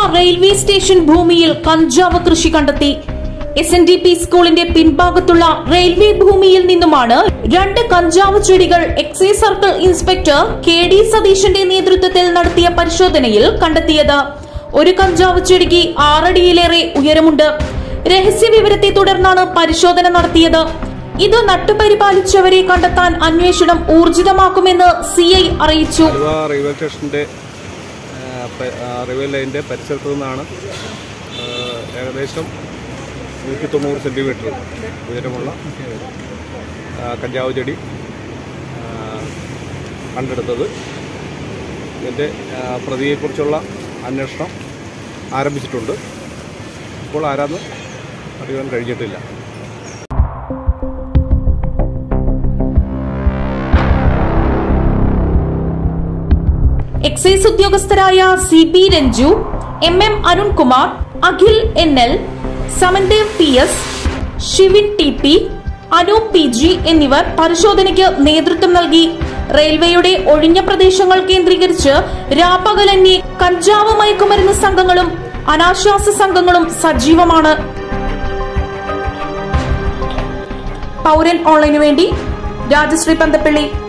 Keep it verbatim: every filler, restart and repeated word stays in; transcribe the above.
Railway station ഭൂമിയിൽ കഞ്ചാവ് കൃഷി കണ്ടെത്തി. എസ് എൻ ഡി പി സ്കൂളിന്റെ പിൻഭാഗത്തുള്ള റെയിൽവേ ഭൂമിയിൽ നിന്നുമാണ് രണ്ട് കഞ്ചാവ് ചെടികൾ excise circle inspector K D സതീശന്റെ നേതൃത്വത്തിൽ നടത്തിയ പരിശോധനയിൽ കണ്ടെത്തിയത്. ഒരു കഞ്ചാവ് ചെടിക്ക് ആറടിയിലേറെ ഉയരമുണ്ട്. രഹസ്യ വിവരത്തെ തുടർന്നാണ് പരിശോധന നടത്തിയത്. ഇത് നട്ടുപരിപാലിച്ചവരെ കണ്ടെത്താൻ അന്വേഷണം ഊർജിതമാക്കുമെന്ന് സി ഐ അറിയിച്ചു. റെയിൽവേ സ്റ്റേഷന്റെ റെയിൽവേ ലൈനിന്റെ പരിസരത്തു നിന്നാണ് ഏകദേശം നൂറ്റി തൊണ്ണൂറ് സെന്റിമീറ്റർ ഉയരമുള്ള കഞ്ചാവ് ചെടി കണ്ടെടുത്തത്. ഇതിൻ്റെ പ്രതിയെക്കുറിച്ചുള്ള അന്വേഷണം ആരംഭിച്ചിട്ടുണ്ട്. ഇപ്പോൾ ആരാന്ന് അറിയാൻ കഴിഞ്ഞിട്ടില്ല. എക്സൈസ് ഉദ്യോഗസ്ഥരായ C B Ranju, M M Arunkumar, Akhil N L, Samandev P S, Shivin T P, Anoop P G എന്നിവർ പരിശോധനയ്ക്ക് നേതൃത്വം നൽകി. റെയിൽവേയുടെ ഒഴിഞ്ഞ പ്രദേശങ്ങൾ കേന്ദ്രീകരിച്ച് രാപ്പകലന്യേ കഞ്ചാവ് മയക്കുമരുന്ന് സംഘങ്ങളും അനാശാസ സംഘങ്ങളും സജീവമാണ്. പൗരൻ ഓൺലൈനു വേണ്ടി രാജശ്രീ പന്തപ്പള്ളി.